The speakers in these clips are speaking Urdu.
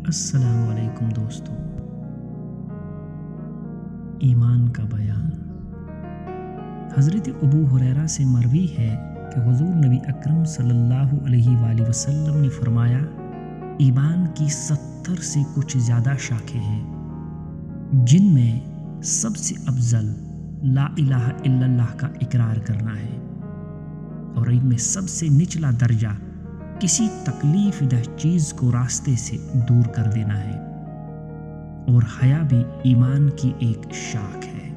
السلام علیکم دوستوں، ایمان کا بیان۔ حضرت ابو ہریرہ سے مروی ہے کہ حضور نبی اکرم صلی اللہ علیہ وآلہ وسلم نے فرمایا، ایمان کی 70 سے کچھ زیادہ شاخیں ہیں، جن میں سب سے افضل لا الہ الا اللہ کا اقرار کرنا ہے، اور ان میں سب سے نچلا درجہ کسی تکلیف دہ چیز کو راستے سے دور کر دینا ہے، اور حیا بھی ایمان کی ایک شاخ ہے۔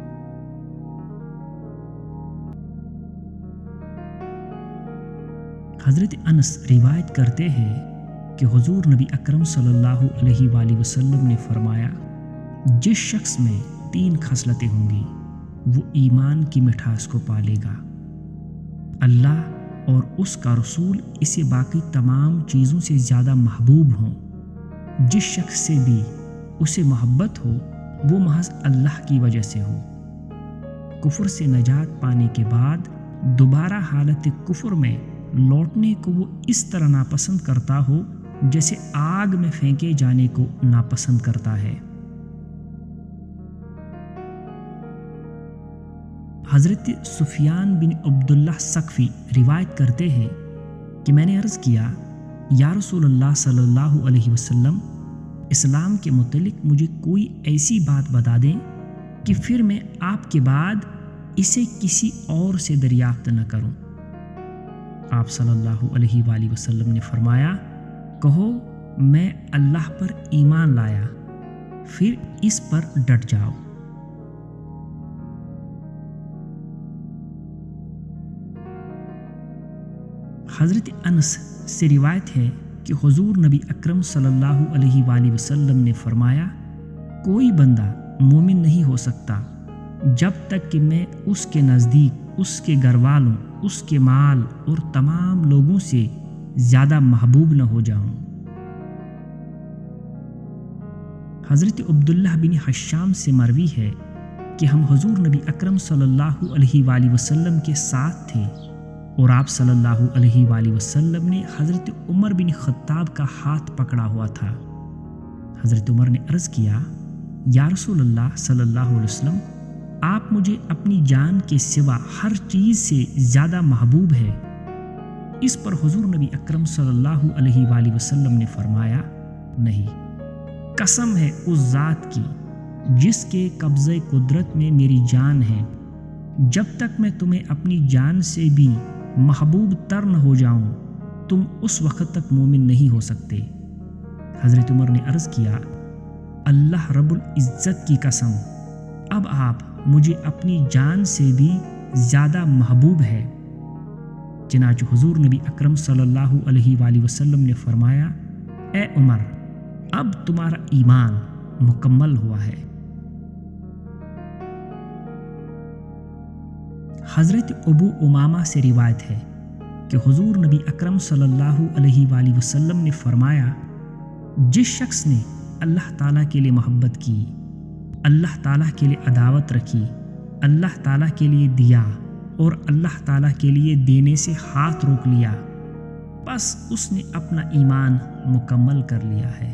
حضرت انس روایت کرتے ہیں کہ حضور نبی اکرم صلی اللہ علیہ وآلہ وسلم نے فرمایا، جس شخص میں 3 خصلتیں ہوں گی وہ ایمان کی مٹھاس کو پالے گا، اللہ اور اس کا رسول اسے باقی تمام چیزوں سے زیادہ محبوب ہوں، جس شخص سے بھی اسے محبت ہو وہ محض اللہ کی وجہ سے ہو، کفر سے نجات پانے کے بعد دوبارہ حالت کفر میں لوٹنے کو وہ اس طرح ناپسند کرتا ہو جیسے آگ میں پھینکے جانے کو ناپسند کرتا ہے۔ حضرت سفیان بن عبداللہ ثقفی روایت کرتے ہیں کہ میں نے عرض کیا، یا رسول اللہ صلی اللہ علیہ وسلم، اسلام کے متعلق مجھے کوئی ایسی بات بتا دیں کہ پھر میں آپ کے بعد اسے کسی اور سے دریافت نہ کروں۔ آپ صلی اللہ علیہ وآلہ وسلم نے فرمایا، کہو میں اللہ پر ایمان لایا، پھر اس پر ڈٹ جاؤ۔ حضرت انس سے روایت ہے کہ حضور نبی اکرم صلی اللہ علیہ وآلہ وسلم نے فرمایا، کوئی بندہ مومن نہیں ہو سکتا جب تک کہ میں اس کے نزدیک اس کے گھر والوں، اس کے مال اور تمام لوگوں سے زیادہ محبوب نہ ہو جاؤں۔ حضرت عبداللہ بن حشام سے مروی ہے کہ ہم حضور نبی اکرم صلی اللہ علیہ وآلہ وسلم کے ساتھ تھے، اور آپ صلی اللہ علیہ وآلہ وسلم نے حضرت عمر بن خطاب کا ہاتھ پکڑا ہوا تھا۔ حضرت عمر نے عرض کیا، یا رسول اللہ صلی اللہ علیہ وسلم، آپ مجھے اپنی جان کے سوا ہر چیز سے زیادہ محبوب ہے۔ اس پر حضور نبی اکرم صلی اللہ علیہ وآلہ وسلم نے فرمایا، نہیں، قسم ہے اس ذات کی جس کے قبضۂ قدرت میں میری جان ہے، جب تک میں تمہیں اپنی جان سے بھی محبوب تر نہ ہو جاؤں تم اس وقت تک مومن نہیں ہو سکتے۔ حضرت عمر نے عرض کیا، اللہ رب العزت کی قسم، اب آپ مجھے اپنی جان سے بھی زیادہ محبوب ہے۔ چنانچہ حضور نبی اکرم صلی اللہ علیہ وآلہ وسلم نے فرمایا، اے عمر، اب تمہارا ایمان مکمل ہوا ہے۔ حضرت ابو امامہ سے روایت ہے کہ حضور نبی اکرم صلی اللہ علیہ وآلہ وسلم نے فرمایا، جس شخص نے اللہ تعالیٰ کے لیے محبت کی، اللہ تعالیٰ کے لیے عداوت رکھی، اللہ تعالیٰ کے لیے دیا اور اللہ تعالیٰ کے لیے دینے سے ہاتھ روک لیا، بس اس نے اپنا ایمان مکمل کر لیا ہے۔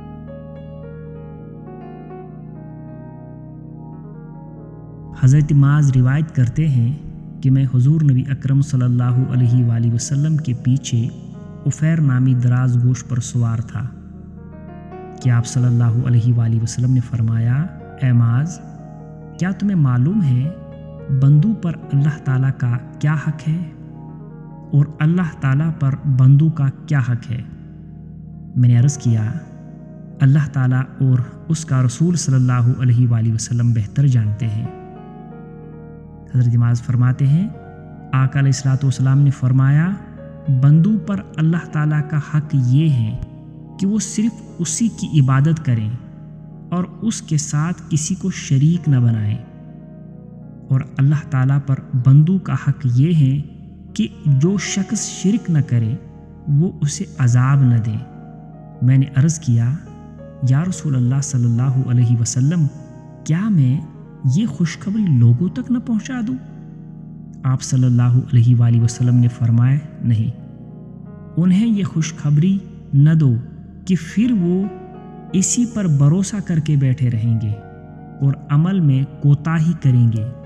حضرت معاذ روایت کرتے ہیں کہ میں حضور نبی اکرم صلی اللہ علیہ وآلہ وسلم کے پیچھے عفیر نامی دراز گوش پر سوار تھا کہ آپ صلی اللہ علیہ وآلہ وسلم نے فرمایا، اے معاذ، کیا تمہیں معلوم ہے بندوں پر اللہ تعالیٰ کا کیا حق ہے اور اللہ تعالیٰ پر بندوں کا کیا حق ہے؟ میں نے عرض کیا، اللہ تعالیٰ اور اس کا رسول صلی اللہ علیہ وآلہ وسلم بہتر جانتے ہیں۔ حضرت معاذ فرماتے ہیں، آقا علیہ الصلوۃ والسلام نے فرمایا، بندوں پر اللہ تعالیٰ کا حق یہ ہے کہ وہ صرف اسی کی عبادت کریں اور اس کے ساتھ کسی کو شریک نہ بنائیں، اور اللہ تعالیٰ پر بندوں کا حق یہ ہے کہ جو شخص شرک نہ کرے وہ اسے عذاب نہ دے۔ میں نے عرض کیا، یا رسول اللہ صلی اللہ علیہ وسلم، کیا میں یہ خوشخبری لوگوں تک نہ پہنچا دوں؟ آپ صلی اللہ علیہ وآلہ وسلم نے فرمایا، نہیں، انہیں یہ خوشخبری نہ دو کہ پھر وہ اسی پر بھروسہ کر کے بیٹھے رہیں گے اور عمل میں کوتاہی کریں گے